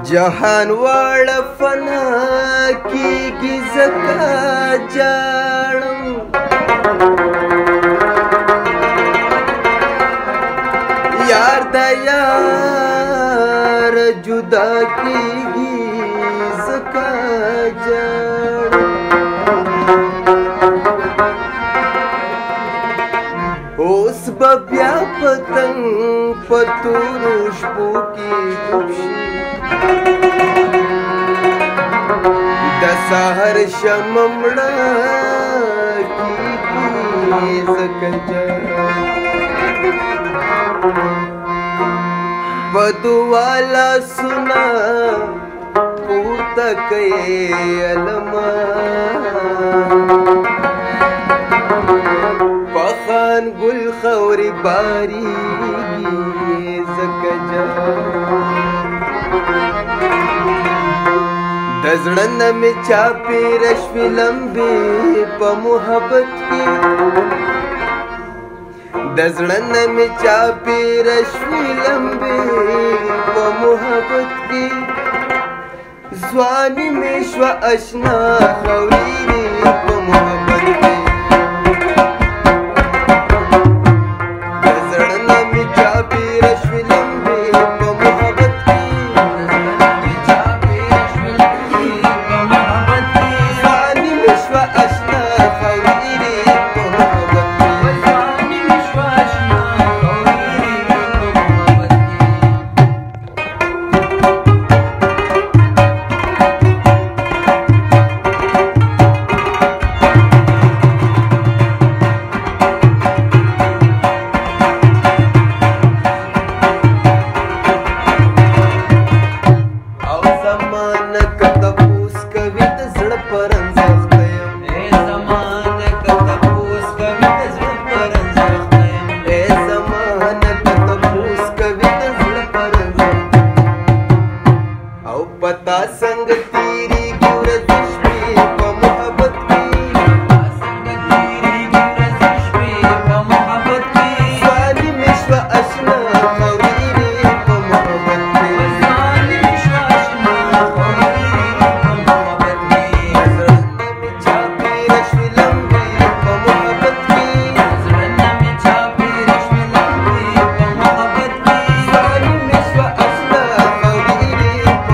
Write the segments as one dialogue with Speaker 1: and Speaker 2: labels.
Speaker 1: جهان واړه فنا کیږي زکا جاړم یار د یار جدا کیږي زکا جاړم اوس به بیا پتنګ په تورو شپو کې ډوب د سحر شمع مړه کیږي زکه په دعا لاسونه پورته کوي علما پخان ګل خوري باریږي زکه د زړه نه مې چاپېره شوې لمبې په محبت کې د زړه نه مې چاپېره شوې لمبې په محبت کې ځواني مې شوه اشنا خوريرې په محبت کې د زړه نه مې چاپېره شوې لمبې په محبت کې पता संग तेरी गुरजिश में प मोहब्बत की संग तेरी गुरजिश में प मोहब्बत की साली मिश्व अशना खौरीरे प मोहब्बत की साली मिश्व अशना खौरीरे प मोहब्बत की नजरना में छापे रश्मि लंबी प मोहब्बत की नजरना में छापे रश्मि लंबी प मोहब्बत की साली मिश्व अशना खौरीरे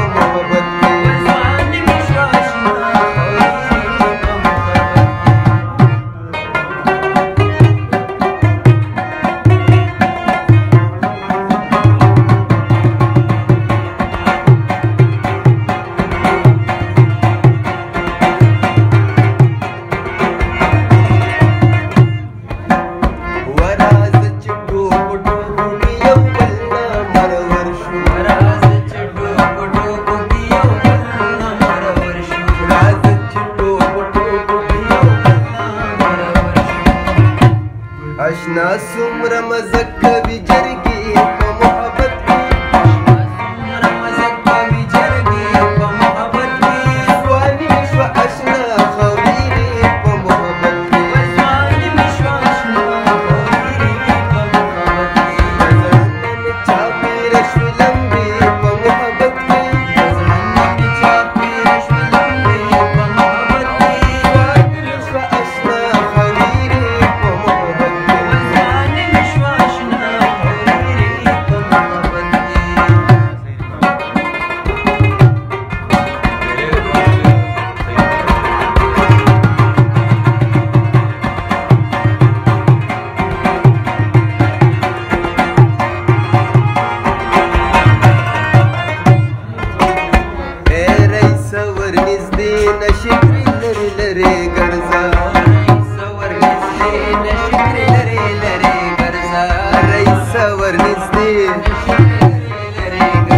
Speaker 1: اشنا سمره مزه کوي جرګې په محبت کې سمره مزه کوي جرګې په محبت کې ځواني مې شوه اشنا خوريرې په محبت کې ځواني مې شوه اشنا خوريرې په محبت کې د زړه نه مې چاپېره شوې لمبې په محبت کې د زړه نه مې چاپېره شوې لمبې په محبت کې ځواني مې شوه اشنا خوريرې په محبت کې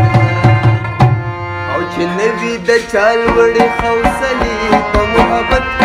Speaker 1: او چې نوي د چال وړې حوصلې په محبت